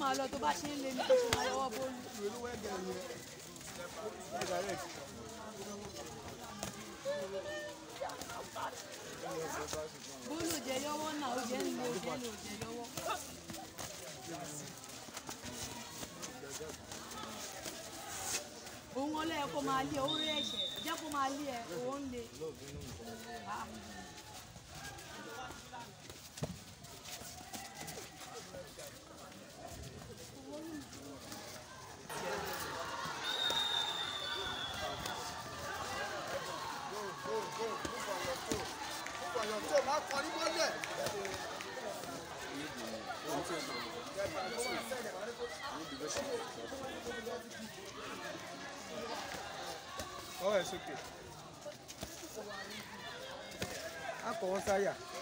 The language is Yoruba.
máa lọ tó bá ṣe ń lé ní kó ṣe máa lọ́wọ́ bóòlù. Bóòlù jẹ lọ́wọ́ náà ó jẹ́ ń lo jẹ́ lò jẹ lọ́wọ́. Òun ọlẹ́ kó máa lé orí ẹ̀ṣẹ̀ jẹ́ kó máa lé ẹ òun lè. Oh, it's okay. Aku saya.